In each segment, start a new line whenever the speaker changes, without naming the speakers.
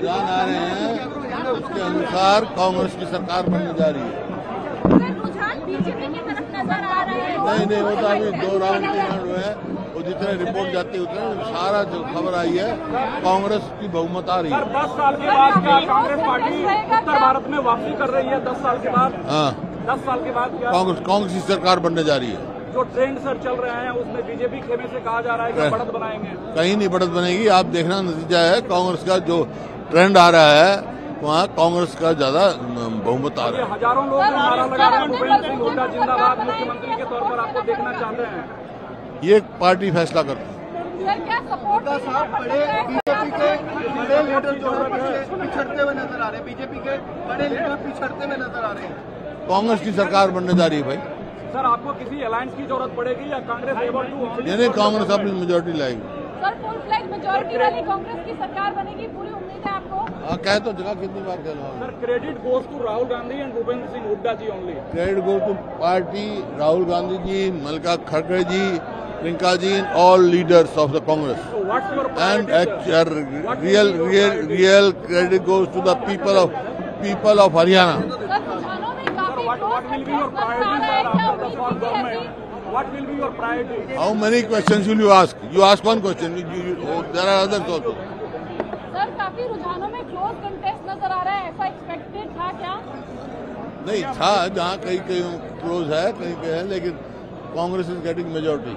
रुझान आ रहे हैं उसके अनुसार कांग्रेस की सरकार बनने जा रही है।
रुझान बीजेपी की तरफ नजर आ रहा है।
नहीं, वो तो अभी 2 राउंड 3 राउंड हुए हैं, वो जितने रिपोर्ट जाती है उतने सारा जो खबर आई है कांग्रेस की बहुमत आ रही है।
10 साल के बाद क्या कांग्रेस पार्टी उत्तर भारत में वापसी कर रही है? 10 साल के बाद?
हाँ,
10 साल के बाद क्या
कांग्रेस की सरकार बनने जा रही है।
जो ट्रेंड सर चल रहे हैं उसमें बीजेपी खेमे से कहा जा रहा है कि बढ़त बनाएंगे।
कहीं नहीं बढ़त बनेगी। आप देखना नतीजा है कांग्रेस का जो ट्रेंड आ रहा है वहाँ कांग्रेस का ज्यादा बहुमत आ रहा है।
हजारों लोग नारा लगा रहे हैं भूपेंद्र सिंह हुड्डा जिंदाबाद मुख्यमंत्री के तौर पर आपको देखना चाहते हैं।
ये पार्टी फैसला करती है।
क्या सपोर्ट
बीजेपी के बड़े लीडर जो है पिछड़ते हुए नजर आ रहे हैं, बीजेपी के बड़े लीडर पिछड़ते हुए नजर आ रहे हैं।
कांग्रेस की सरकार बनने जा रही है भाई।
सर आपको किसी अलायंस की जरूरत पड़ेगी या कांग्रेस एबल टू?
यानी कांग्रेस अपनी मेजोरिटी लाएगी।
सर फुल फ्लैग मेजोरिटी वाली कांग्रेस की सरकार बनेगी, पूरी उम्मीद है आपको?
हाँ, कह तो जगह कितनी बार कह रहा हूँ।
Sir credit goes to Rahul Gandhi and Bhupendra Singh Hooda ji only.
Credit goes to party, Rahul Gandhi ji, Mallika खड़गे ji, Priyanka ji, all leaders of the Congress.
So what's your
And
priority,
real credit goes to the people of Haryana.
Sir रुझानों में काफी
what will be your priority sir after the fall government? What will be your priority?
How many questions will you ask? You ask one question. There are others also.
Sir काफी रुझानों में close contest नजर आ रहा है, ऐसा expected था क्या?
नहीं था, जहाँ कहीं क्लोज है कहीं है, लेकिन Congress is getting majority.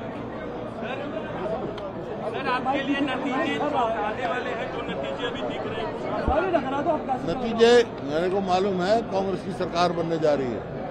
Sir आपके लिए नतीजे आने वाले हैं, जो नतीजे अभी दिख रहे हैं?
नतीजे मेरे को मालूम है कांग्रेस की सरकार बनने जा रही है।